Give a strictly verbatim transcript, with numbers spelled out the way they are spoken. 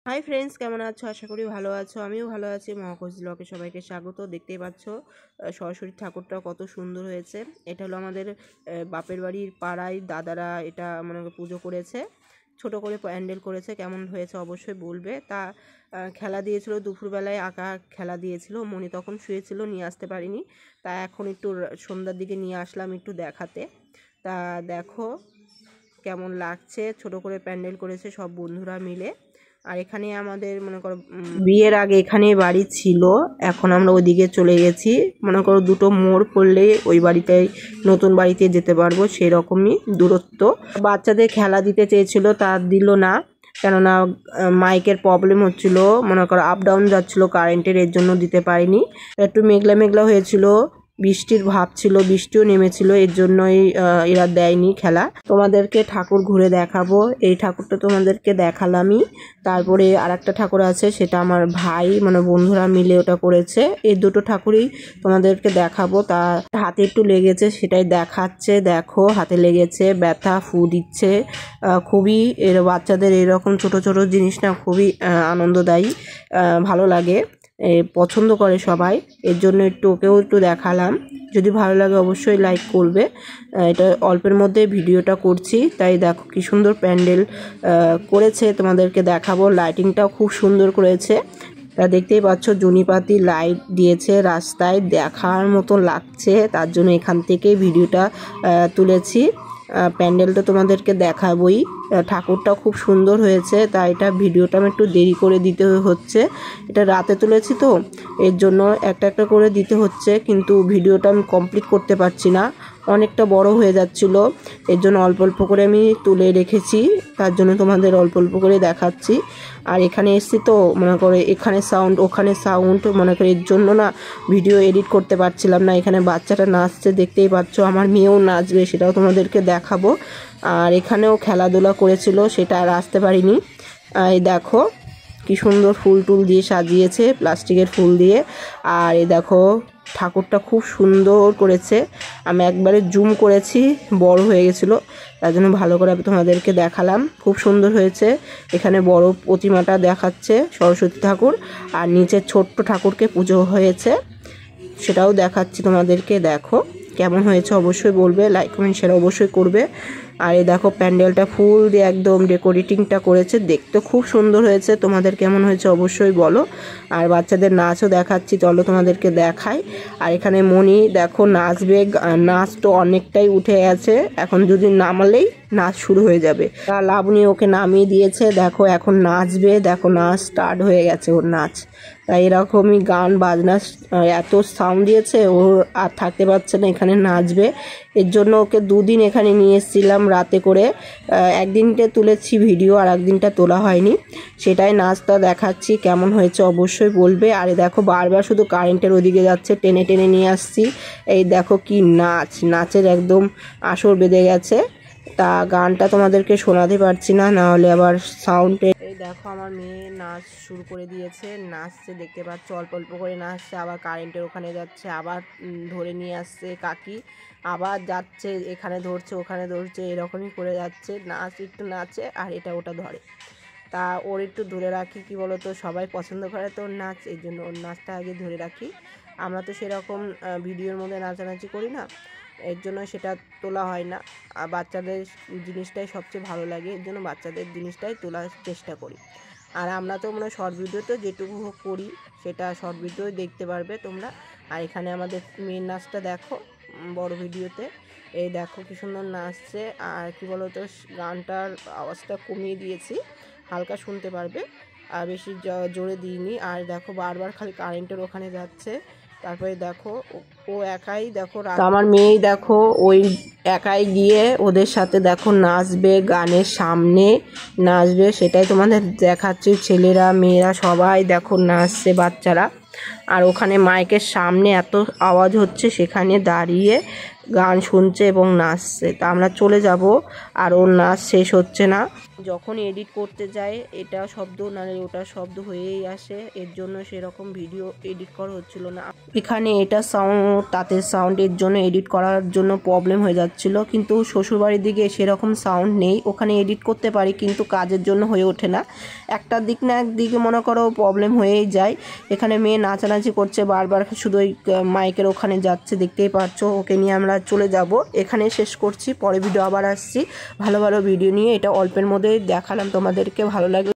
Hi friends, কেমন আছো? আশা করি ভালো আছো। আমিও ভালো আছি। মহাকোষ ব্লগে সবাইকে স্বাগত। দেখতেই পাচ্ছ সরস্বতী ঠাকুরটা কত সুন্দর হয়েছে। এটা হলো আমাদের বাপের বাড়ির পাড়ায় দাদারা এটা মনে পুজো করেছে, ছোট করে প্যান্ডেল করেছে। কেমন হয়েছে অবশ্যই বলবে। তা খেলা দিয়েছিল, দুপুরবেলায় আঁকা খেলা দিয়েছিল। মনি তখন শুয়েছিল, নিয়ে আসতে পারিনি। তা এখন একটু সন্ধ্যার দিকে নিয়ে আসলাম একটু দেখাতে। তা দেখো কেমন লাগছে, ছোট করে প্যান্ডেল করেছে সব বন্ধুরা মিলে। আর এখানে আমাদের মনে করো বিয়ের আগে এখানে বাড়ি ছিল, এখন আমরা ওইদিকে চলে গেছি। মনে করো দুটো মোড় পড়লে ওই বাড়িতেই নতুন বাড়িতে যেতে পারবো, সেই রকমই দূরত্ব। বাচ্চাদের খেলা দিতে চেয়েছিল, তা দিল না, কেননা মাইকের প্রবলেম হচ্ছিল। মনে করো আপ ডাউন যাচ্ছিলো কারেন্টের, এর জন্য দিতে পারিনি। একটু মেঘলা মেঘলা হয়েছিল, বৃষ্টির ভাব ছিল, বৃষ্টিও নেমেছিল, এর জন্যই এরা দেয়নি খেলা। তোমাদেরকে ঠাকুর ঘুরে দেখাবো। এই ঠাকুরটা তোমাদেরকে দেখালামই। তারপরে আর একটা ঠাকুর আছে, সেটা আমার ভাই মানে বন্ধুরা মিলে ওটা করেছে। এই দুটো ঠাকুরই তোমাদেরকে দেখাবো। তা হাতে একটু লেগেছে, সেটাই দেখাচ্ছে। দেখো হাতে লেগেছে, ব্যথা, ফু দিচ্ছে। খুবই এর বাচ্চাদের এরকম ছোট ছোট জিনিস না খুবই আনন্দদায়ী, ভালো লাগে, পছন্দ করে সবাই। এর জন্য একটু ওকেও একটু দেখালাম। যদি ভালো লাগে অবশ্যই লাইক করবে। এটা অল্পের মধ্যে ভিডিওটা করছি, তাই দেখো কি সুন্দর প্যান্ডেল করেছে, তোমাদেরকে দেখাবো। লাইটিংটাও খুব সুন্দর করেছে। তা দেখতেই পাচ্ছ জুনিপাতি লাইট দিয়েছে রাস্তায়, দেখার মতো লাগছে, তার জন্য এখান থেকে ভিডিওটা তুলেছি। প্যান্ডেলটা তোমাদেরকে দেখাবই। ঠাকুরটা খুব সুন্দর হয়েছে, তাই এটা ভিডিওটা আমি একটু দেরি করে দিতে হচ্ছে। এটা রাতে তুলেছি তো, এর জন্য একটা একটা করে দিতে হচ্ছে, কিন্তু ভিডিওটা আমি কমপ্লিট করতে পারছি না, অনেকটা বড় হয়ে যাচ্ছিল। এর জন্য অল্প অল্প করে আমি তুলে রেখেছি, তার জন্য তোমাদের অল্প অল্প করে দেখাচ্ছি। আর এখানে এসছি তো মনে করে এখানে সাউন্ড ওখানে সাউন্ড, মনে করে এর জন্য না ভিডিও এডিট করতে পারছিলাম না। এখানে বাচ্চাটা নাচছে, দেখতেই পাচ্ছ। আমার মেয়েও নাচবে, সেটাও তোমাদেরকে দেখাবো। আর এখানেও খেলাধুলা করেছিল, সেটা আর আসতে পারিনি। এই দেখো কি সুন্দর ফুল টুল দিয়ে সাজিয়েছে, প্লাস্টিকের ফুল দিয়ে। আর এই দেখো ঠাকুরটা খুব সুন্দর করেছে। আমি একবারে জুম করেছি, বড় হয়ে গেছিলো, তার জন্য ভালো করে তোমাদেরকে দেখালাম। খুব সুন্দর হয়েছে। এখানে বড় প্রতিমাটা দেখাচ্ছে সরস্বতী ঠাকুর, আর নিচে ছোট্ট ঠাকুরকে পুজো হয়েছে, সেটাও দেখাচ্ছি তোমাদেরকে। দেখো কেমন হয়েছে অবশ্যই বলবে, লাইক কমেন্ট শেয়ার অবশ্যই করবে। আর এই দেখো প্যান্ডেলটা ফুল দিয়ে একদম ডেকোরেটিংটা করেছে, দেখতে খুব সুন্দর হয়েছে। তোমাদের কেমন হয়েছে অবশ্যই বলো। আর বাচ্চাদের নাচও দেখাচ্ছি, চলো তোমাদেরকে দেখাই। আর এখানে মনি দেখো নাচবে, নাচ তো অনেকটাই উঠে গেছে, এখন যদি নামালেই নাচ শুরু হয়ে যাবে। তা লাবণী ওকে নামিয়ে দিয়েছে, দেখো এখন নাচবে। দেখো নাচ স্টার্ট হয়ে গেছে ওর নাচ। তাই এরকমই গান বাজনা এত সাউন্ড দিয়েছে, ও আর থাকতে পারছে না, এখানে নাচবে। এর জন্য ওকে দুদিন এখানে নিয়ে এসেছিলাম রাতে করে। একদিনটা তুলেছি ভিডিও, আর একদিনটা তোলা হয়নি, সেটাই নাচটা দেখাচ্ছি। কেমন হয়েছে অবশ্যই বলবে। আর দেখো বারবার শুধু কারেন্টের ওদিকে যাচ্ছে, টেনে টেনে নিয়ে আসছি। এই দেখো কি নাচ, নাচের একদম আসর বেঁধে গেছে। তা গানটা তোমাদেরকে শোনাতে পারছি না, নাহলে আবার সাউন্ডে। এই দেখো আমার মেয়ে নাচ শুরু করে দিয়েছে, নাচছে, দেখতে পাচ্ছ অল্প অল্প করে নাচছে। আবার কারেন্টের ওখানে যাচ্ছে, আবার ধরে নিয়ে আসছে কাকি, আবার যাচ্ছে, এখানে ধরছে ওখানে ধরছে, এরকমই করে যাচ্ছে। নাচ একটু নাচে আর এটা ওটা ধরে। তা ওর একটু ধরে রাখি, কি বলতো, সবাই পছন্দ করে তো ওর নাচ, এই জন্য ওর নাচটা আগে ধরে রাখি। আমরা তো সেরকম ভিডিওর মধ্যে নাচানাচি করি না, এর জন্য সেটা তোলা হয় না। আর বাচ্চাদের জিনিসটাই সবচেয়ে ভালো লাগে, এর জন্য বাচ্চাদের জিনিসটাই তোলার চেষ্টা করি। আর আমরা তো মানে শর্ট ভিডিওতে যেটুকু করি সেটা শর্ট ভিডিও দেখতে পারবে তোমরা। আর এখানে আমাদের মেন নাচটা দেখো বড় ভিডিওতে। এই দেখো কি সুন্দর নাচছে। আর কি বলতো, গানটার আওয়াজটা কমিয়ে দিয়েছি, হালকা শুনতে পারবে, আর বেশি জোরে দিইনি। আর দেখো বারবার খালি কারেন্টের ওখানে যাচ্ছে। তারপরে দেখো ও একাই, দেখো আমার মেয়েই দেখো ওই একাই গিয়ে ওদের সাথে দেখো নাচবে, গানের সামনে নাচবে, সেটাই তোমাদের দেখাচ্ছি। ছেলেরা মেয়েরা সবাই দেখো নাচছে, বাচ্চারা। আর ওখানে মাইকের সামনে এত আওয়াজ হচ্ছে, সেখানে দাঁড়িয়ে গান শুনছে এবং নাচছে। তা আমরা চলে যাব, আর ওর নাচ শেষ হচ্ছে না। যখন এডিট করতে যাই এটা শব্দ নাহলে ওটা শব্দ হয়েই আসে, এর জন্য সেরকম ভিডিও এডিট করা হচ্ছিল না। এখানে এটা সাউন্ড তাতে সাউন্ড, এর জন্য এডিট করার জন্য প্রবলেম হয়ে যাচ্ছিল। কিন্তু শ্বশুরবাড়ির দিকে সেরকম সাউন্ড নেই, ওখানে এডিট করতে পারি কিন্তু কাজের জন্য হয়ে ওঠে না। একটা দিক না একদিকে মনে করো প্রবলেম হয়েই যায়। এখানে মেয়ে নাচানাচি করছে বারবার, শুধু ওই মাইকের ওখানে যাচ্ছে, দেখতেই পাচ্ছ। ওকে নিয়ে আমরা চলে যাব, এখানে শেষ করছি, পরে ভিডিও আবার আসছি ভালো ভালো ভিডিও নিয়ে। এটা অল্পের মধ্যে দেখালাম তোমাদেরকে, ভালো লাগলো।